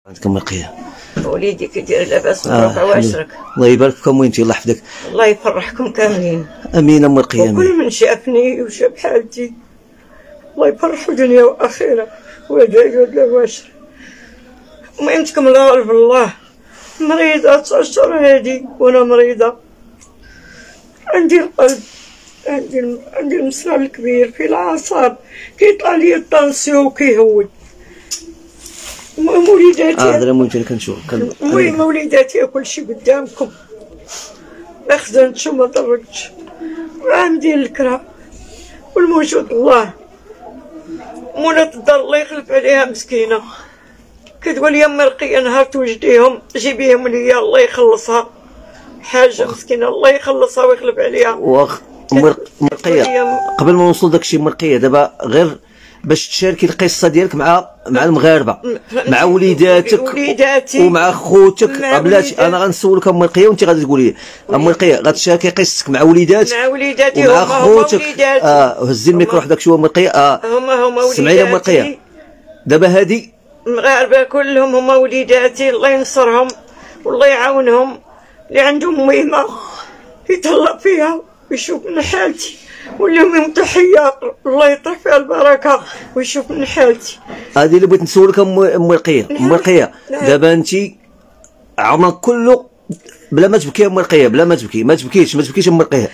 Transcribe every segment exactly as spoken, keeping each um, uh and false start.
عندكم مرقية؟ وليدي كيدير لاباس مبروك آه عواشرك. الله يبارك فيكم وانتي الله يحفظك. الله يفرحكم كاملين. امين ام مرقية. وكل من شافني وشاف حالتي الله يفرحوا دنيا واخره ويدعي العواشر. وميمتكم الله غالب الله. مريضة تسع اشهر هادي وانا مريضة. عندي القلب، عندي عندي المسلال الكبير في الاعصاب، كيطلع لي الطنسيون وكيهود. المهم وليداتي اه هذا ممكن كنشوف. المهم وليداتي كل شيء قدامكم. ما خزنتش وما ضرتش وعندي الكرا والموجود الله. منى الدار الله يخلف عليها مسكينه كتقول يا مرقيه نهار توجديهم جيبيهم ليا الله يخلصها. حاجه مسكينه الله يخلصها ويخلف عليها. واخ مرقيه قبل ما نوصل داكشي مرقيه دابا غير باش تشاركي القصه ديالك مع مع المغاربه مع وليداتك وليداتي ومع خوتك. بلاتي انا غنسولك ام مرقيه وانت غادي تقولي ام مرقيه غتشاركي قصتك مع وليداتك مع وليداتي ومع هما خوتك. وليداتي. اه هزي الميكرو وحدك شويه مرقيه. اه هما هما وليداتي. سمعيني ام مرقيه دابا هادي المغاربه كلهم هما وليداتي الله ينصرهم والله يعاونهم. اللي عندهم مهمه يتهلا فيها ويشوف من حالتي واللي من تحيه الله يطرح فيها البركه ويشوف من حالتي. هذه اللي بغيت نسولك ام مرقيه. ام مرقيه دابا انت عمرك كله بلا ما تبكي ام مرقيه بلا ما تبكي ما تبكيش ما تبكيش ام مرقيه.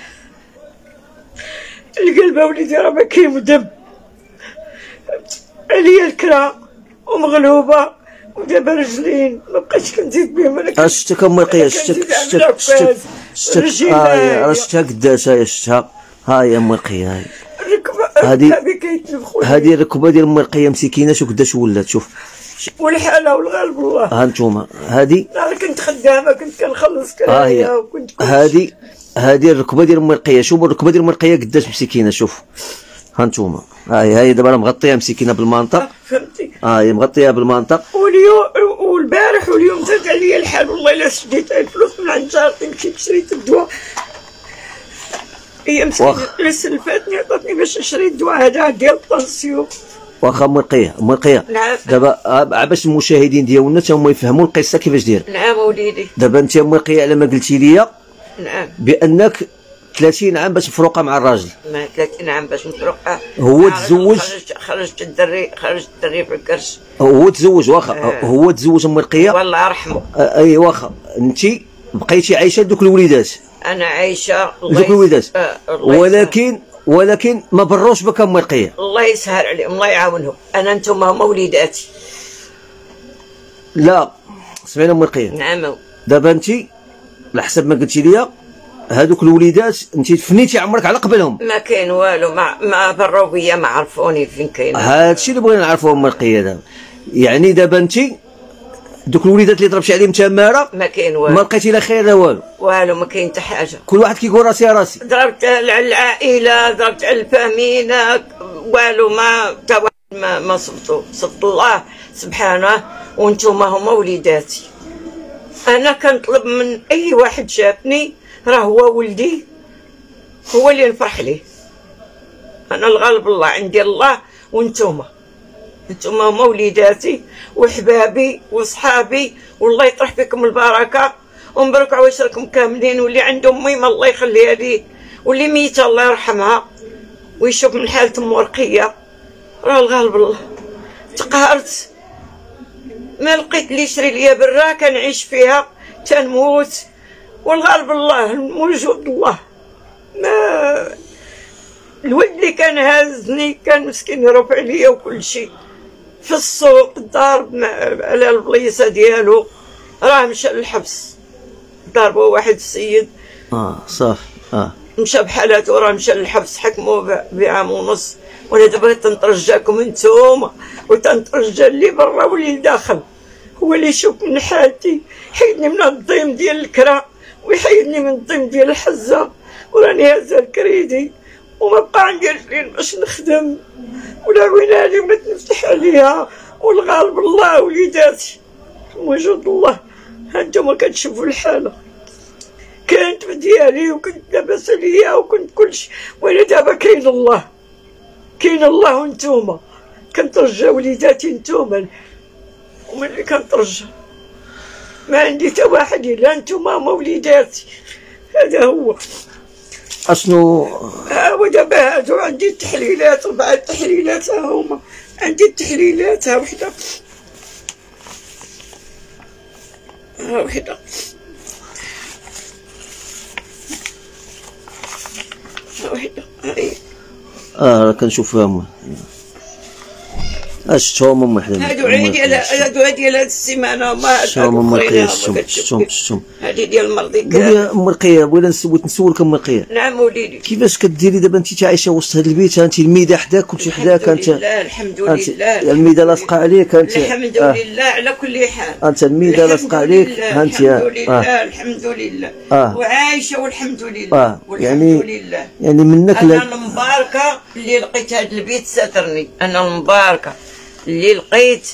القلب وليدي راه ما كاين دم عليا الكرا ومغلوبه ودابا رجلين ما بقيتش كنزيد بهم. انا شتك ام مرقيه شتك شتك شتك شتك ها شتها قداش هاي شتها هاي ام مرقيه هاي هادي هادي الركبه ديال ام مرقيه مسكينه شوف قداش ولات. شوف والحاله والغالب الله. ها نتوما هادي انا كنت خدامه كنت كنخلص كرايه وكنت هادي هادي الركبه ديال ام مرقيه. شوف الركبه ديال ام مرقيه قداش مسكينه. شوف ها نتوما هاي هاي دابا راه مغطيه مسكينه بالمنطق. فهمتي اه هي مغطيه بالمنطق. واليوم والبارح واليوم زاد عليا الحال والله الا شديت الفلوس من عند جارتي مشيت شريت الدواء. هي مسكينه الفلوس اللي فاتني عطاتني باش نشري الدواء هذا ديال الطنسيون. واخا مرقيه مرقيه نعم. دابا باش المشاهدين ديالنا تا هما يفهموا القصه كيفاش داير. نعم وليدي. دابا انت مرقيه على ما قلتي لي نعم بانك ثلاثين عام باش مفروقه مع الراجل. ما ثلاثين عام باش مفروقه. هو تزوج خرجت خرجت الدري خرجت الدري في الكرش. هو تزوج واخا آه. هو تزوج ام مرقيه والله يرحمه. آه اي واخا انت بقيتي عايشه دوك الوليدات. انا عايشه دوك الوليدات آه. ولكن ولكن ما بروش بك ام مرقيه. الله يسهل عليهم الله يعاونهم. انا انتم هما وليداتي. لا سمعنا ام مرقيه. نعم. دابا انت على حسب ما قلتي لي هذوك الوليدات انت فنيتي عمرك على قبلهم. ما كاين والو ما ما بروا بيا ما عرفوني فين كاين. هذا الشيء اللي بغينا نعرفوا ام مرقيه دابا. يعني دابا انت دوك الوليدات اللي ضربتي عليهم تماره ما كاين والو. ما لقيتي لا خير لا والو. والو ما كاين حتى حاجه. كل واحد كيقول راسي راسي. ضربت على العائله ضربت على الفامين والو ما تا واحد ما ما صبتو صبت الله سبحانه. وانتم هما وليداتي. انا كنطلب من اي واحد شافني راه هو ولدي هو اللي نفرح ليه. انا الغالب الله عندي الله وانتوما انتوما هما وليداتي وحبابي وصحابي والله يطرح فيكم البركه ومبروك عواشركم كاملين. واللي عندهم ميمه الله يخليها ليه واللي ميته الله يرحمها ويشوف من حالة ام مرقيه. راه الغالب الله تقهرت ما لقيت اللي يشري ليا برا كنعيش فيها تنموت والغالب الله موجود الله. ما الولد اللي كان هازني كان مسكين يرفع عليا وكل شيء في السوق ضارب على البليصه ديالو راه مشى للحبس. ضربوا واحد السيد اه صافي اه مشى بحالته راه مشى للحبس حكموه بعام ونص. وانا دابا تنترجاكم انتوما وتنترجى اللي برا واللي لداخل هو اللي يشوف من حالتي. حيدني من الضيم ديال الكرا ويحيدني من الضيم ديال الحزه وراني هازه الكريدي وما بقى عندي رجلين باش نخدم ولا عوينالي ما تنفتح عليها. والغالب الله وليداتي موجود الله. هانتوما كتشوفوا الحاله كانت بديالي وكنت لاباس عليا وكنت كلشي. وانا دابا كاين الله كاين الله وانتوما كنترجى وليداتي انتوما وملي كنترجع ما عندي حتى واحد الا انتوما هما وليداتي. هذا هو. اشنو؟ ها هو دابا هادو عندي التحليلات، اربعه التحليلات ها هما عندي التحليلات. ها وحده ها وحده ها وحده هاي. اه كنشوفها اش شتهم ام وحده. هادو عيد ديال هادو ديال هاد السيمانه ما شتهم ام رقيه. شتهم شتهم شتهم هادي ديال المرضي. بغي ام رقيه بغينا بغيت نسولك ام رقيه. نعم وليدي. كيفاش كديري دابا انت عايشه وسط هاد البيت؟ انت الميده حداك كلشي حداك انت؟ الحمد لله الحمد لله. الميده لاصقه عليك انت؟ الحمد آه. لله على كل حال. انت الميده لاصقه عليك انت؟ الحمد لله الحمد لله. آه. وعايشه والحمد لله. آه. يعني لله. يعني منك انا المباركه اللي لقيت هاد البيت ساترني. انا المباركه اللي لقيت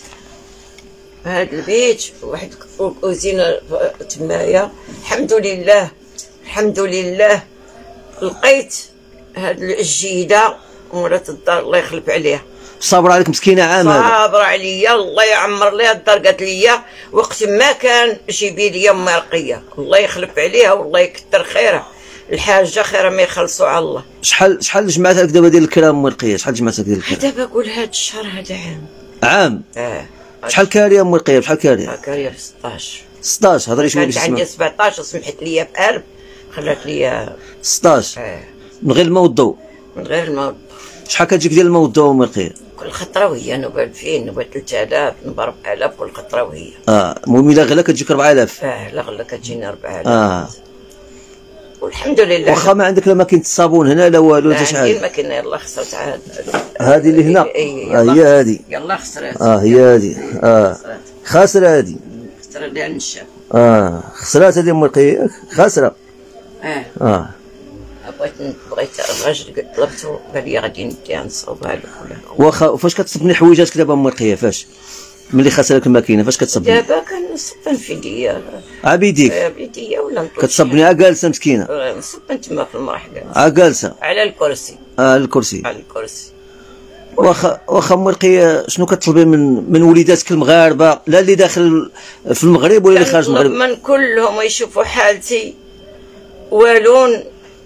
هاد البيت واحد كوزينه تمايا. الحمد لله الحمد لله. لقيت هاد الجيده مرات الدار الله يخلف عليها. صابره عليك مسكينه عام. صابره عليا الله يعمر ليها الدار. قالت لي وقت ما كان جيبي لي ام رقيه الله يخلف عليها والله يكثر خيرها. الحاجه خير ما يخلصوا على الله. شحال شحال جمعت لك دابا ديال الكرام ام رقيه؟ شحال جمعت لك ديال الكرام؟ دابا قول هاد الشهر هذا عام. عام؟ اه. شحال كاريه ام رقيه؟ بشحال كاريه؟ كاريه ب ستطاش. ستطاش هضري شويه كانت عندي سبعطاش وسمحت لي بألف خلات لي ستطاش. اه. من غير الماء والضوء؟ من غير الماء والضوء. شحال كتجيك ديال الماء والضوء ام رقيه؟ كل خطره وهي نوبه ألفين نوبه ثلاثة آلاف نوبه أربعة آلاف كل خطره وهي. اه المهم الا غلا كتجيك أربعة آلاف. اه لا غلا كتجيني أربعة آلاف. اه والحمد لله. واخا ما عندك لا ماكينه الصابون هنا لا والو حتى شحال؟ عندي الماكينه يلاه خسرت عاد. هذه اللي هنا؟ اه هي هذه. يلاه خسرات. اه هي هذه. اه خاسره هذه. خسرت لها النشا. اه خسرات هذه ام رقيه خاسره. اه. اه بغيت بغيت الراجل طلبته قال لي غادي ندي نصوبها لك ولا. واخا فاش كتصبني حويجاتك دابا ام رقيه؟ فاش ملي خاسره لك الماكينه فاش كتصبني؟ دابا كنصبن في يديا. ع بيديك؟ بيديا ولا نطلع. كتصبني ع جالسه مسكينه؟ نصبن تما في المرح جالسه. ع جالسه على الكرسي. اه الكرسي. على الكرسي. واخا واخا ام رقيه شنو كتطلبي من من وليداتك المغاربه؟ لا اللي داخل في المغرب ولا اللي خارج المغرب؟ من كلهم يشوفوا حالتي والون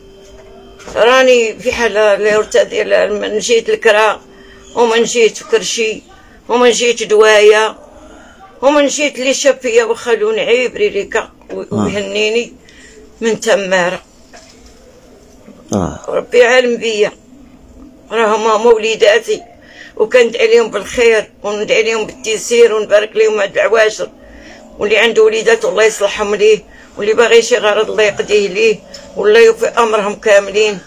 راني في حاله الورثه ديال من جيت الكرا ومن جيت كرشي ومن جيت دوايه ومن جيت اللي شاف فيا وخلوني عيبري ليكا ويهنيني من تماره. اه ربي عالم بيا راهم هما وليداتي وكندعي لهم بالخير وندعي لهم بالتيسير ونبارك لهم هاد العواشر. واللي عنده وليدات الله يصلحهم ليه واللي باغي شي غرض الله يقضيه ليه والله يوفي امرهم كاملين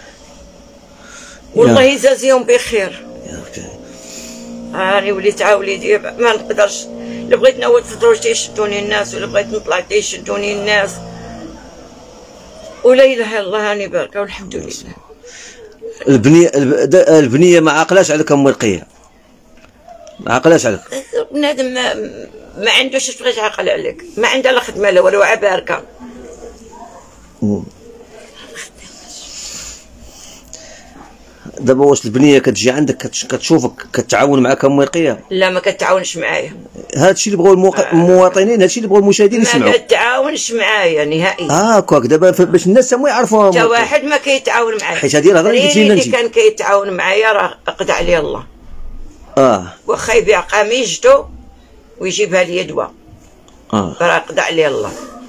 والله يجازيهم بخير. هاني وليت عا وليدي ما نقدرش. الا بغيت نوض في الدروج تيشدوني الناس ولا بغيت نطلع تيشدوني الناس ولا اله الا الله. هاني باركه والحمد لله. البنيه البنيه ما عاقلاش عليك ام رقيه؟ ما عاقلاش عليك؟ بنادم ما ما عندوش اش بغيت يعقل عليك. ما عندها لا خدمه لا والو عباركه. دابا واش البنيه كتجي عندك كتشوفك كتعاون معاك ام رقيه؟ لا ما كتعاونش معايا. هذا الشيء اللي بغاو المواطنين، هذا الشيء اللي بغاو المشاهدين يسمعوا. ما كتعاونش معايا نهائيا. اه هكاك دابا باش الناس هما يعرفوها. حتى واحد ما كيتعاون معايا. حيت هذه الهضره اللي قلتي لنا انت. اللي كان كيتعاون معايا راه قضى عليه الله. اه واخا يبيع قميجته ويجيبها لي دواء. اه راه قضى عليه الله.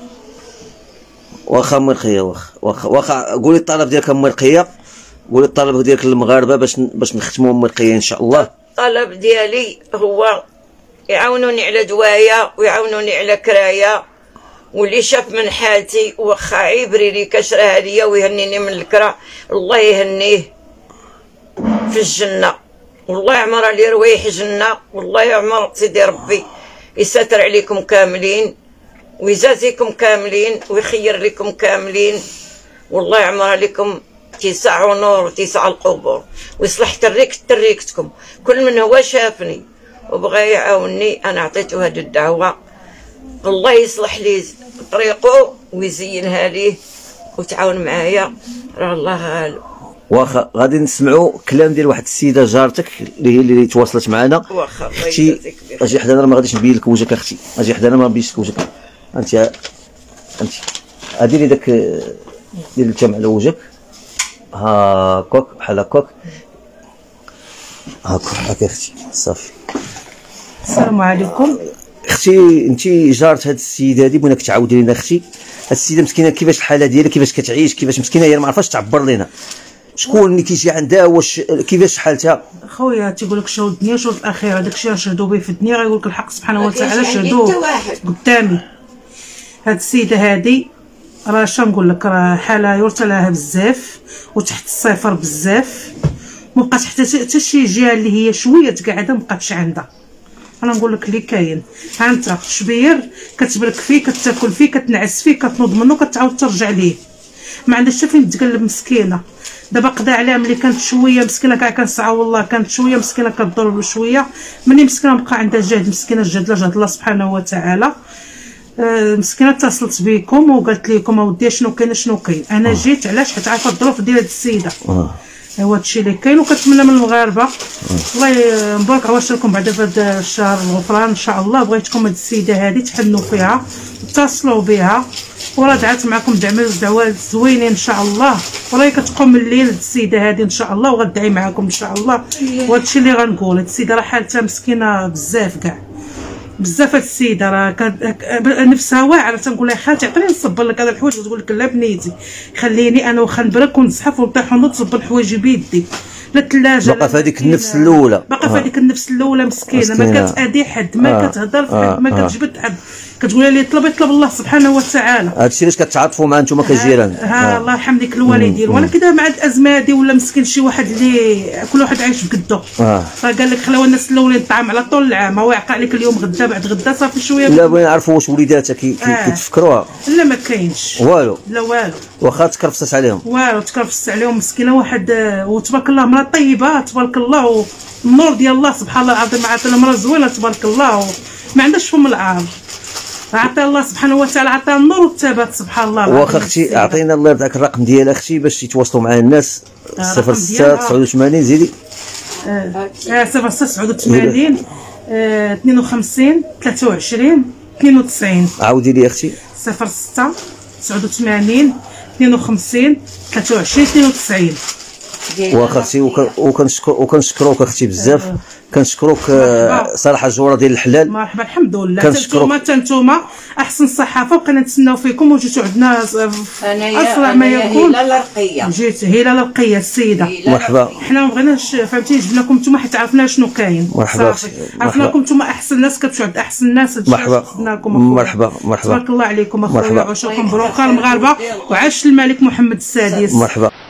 واخا ام رقيه واخا واخا واخا قولي الطلب ديالك ام رقيه، قولي الطلب ديالك للمغاربه باش باش نختموا ام رقيه ان شاء الله. الطلب ديالي هو يعاونوني على دوايه ويعاونوني على كرايه. واللي شاف من حالتي واخا عيبري لي كشرها ليا ويهنيني من الكرا الله يهنيه في الجنه والله يعمر لي روايح جنه والله يعمر سيدي ربي يستر عليكم كاملين ويجازيكم كاملين ويخير لكم كاملين والله يعمر لكم تيسع ونور وتيسع القبور ويصلح تريك تريكتكم. كل من هو شافني وبغى يعاوني انا عطيته هذه الدعوه الله يصلح لي طريقه ويزينها ليه وتعاون معايا راه الله غالب. واخا غادي نسمعوا كلام ديال واحد السيده جارتك اللي هي اللي تواصلت معنا. واخا اختي اجي حدانا، راه ما غاديش نبين لك وجهك اختي، اجي حدانا ما نبينش لك وجهك. انت انت ديري داك دير التم على وجهك هاكاك بحال هكاك هاكا هاكا اختي صافي. السلام عليكم اختي، انت جارت هاد السيده هادي، بغيناك تعاودي لنا اختي هاد السيده مسكينه كيفاش الحاله ديالها، كيفاش كتعيش، كيفاش مسكينه هي ما عرفاش تعبر لنا شكون اللي كيجي عندها، واش كيفاش حالتها. خويا تيقول لك شهود الدنيا شهود الاخره، داكشي راه شهدوا به في الدنيا غيقول لك الحق سبحانه وتعالى شهدوه قدامي. هاد السيده هادي راه اش نقول لك، راه حاله يرثى لها بزاف وتحت الصفر بزاف، مابقاش حتى حتى شي جهه اللي هي شويه تقعدها مابقاتش عندها. انا نقول لك اللي كاين، ها انت شبير كتبرك فيه، كتاكل فيه، كتنعس فيه، كتنوض منه، كتعاود ترجع ليه، ما عندهاش حتى فين تقلب مسكينه. دابا قضى عليها ملي كانت شويه مسكينه، كاع كنسعى والله كانت شويه مسكينه كضرب شويه، ملي مسكينه بقى عندها جهد مسكينه، الجهد لا جهد الله سبحانه وتعالى. أه مسكينه اتصلت بكم وقالت لكم اودي شنو كاين شنو كاين. انا أوه. جيت علاش؟ حيت عارفه الظروف ديال هاد السيده، هو هادشي اللي كاين. وكنتمنى من المغاربه الله مبارك عواش لكم بعدا في هذا الشهر الغفران ان شاء الله، بغيتكم هاد السيده هادي تحنوا فيها واتصلوا بها، وراه دعات معكم دعوات زوينين ان شاء الله، وراهي كتقوم من الليل هاد السيده هادي ان شاء الله، وغدعي معكم ان شاء الله. وهادشي اللي غنقول، هاد السيده راه حالتها مسكينه بزاف كاع بزاف. هاد السيده راه نفسها واعره، تنقول لها خالتي عطيني نصبر لك هذا الحوايج، وتقول لك لا بنيتي خليني انا واخا نبرك ونزحف ونطيح ونصب الحوايج بيدي، لا الثلاجه باقا في هذيك النفس الاولى، باقا في هذيك النفس الاولى مسكينه، ما كتادي حد، ما آه. كتهضر في حد، ما كتجبد حد، كتقول لي طلب يطلب الله سبحانه وتعالى. هادشي علاش كتعاطفوا مع نتوما كجيران. ها الله يرحم ديك الوالدين. وانا كذا مع الازمه هادي ولا مسكين شي واحد اللي كل واحد عايش بقدو، راه قال لك خلاو الناس الاولين الطعام على طول العام، هو يعقى عليك اليوم غدا بعد غدا صافي شويه. لا بغينا نعرفوا واش وليداتها كي آه. كيتفكروها؟ لا ما كاينش والو، لا والو، واخا تكرفست عليهم والو تكرفست عليهم مسكينه. واحد وتبارك الله مرا طيبه تبارك الله، والنور ديال الله سبحان الله العظيم، عطاها مرا زوينه تبارك الله، ما عندهاش فم العار، عطا الله سبحانه وتعالى عطا النور والثبات سبحان الله. واخا اختي اعطينا الله يرضيك الرقم ديالها اختي باش يتواصلوا مع الناس. صفر ستة تسعة وثمانين زيدي اه صفر ستة تسعة وثمانين اثنين وخمسين ثلاثة وعشرين اثنين وتسعين. عاودي لي اختي. صفر ستة تسعة وثمانين اثنين وخمسين ثلاثة وعشرين اثنين وتسعين. واخا اختي وكنشكر وكنشكروك اختي بزاف، كنشكروك صراحه الجوره ديال الحلال. مرحبا الحمد لله. كنشكروك حتى نتوما احسن الصحافه، وبقينا نتسناو فيكم وجيتوا عندنا اسرع ما يكون. هلال الرقيه جيت هلال الرقيه السيده مرحبا. حنا ما بغيناش فهمتي جبناكم نتوما حيت عرفنا شنو كاين. مرحبا عرفناكم نتوما احسن ناس كتمشيو عند احسن الناس. مرحبا مرحبا مرحبا تبارك الله عليكم اخويا، وعشاكم مبروك المغاربه، وعاش الملك محمد السادس. مرحبا.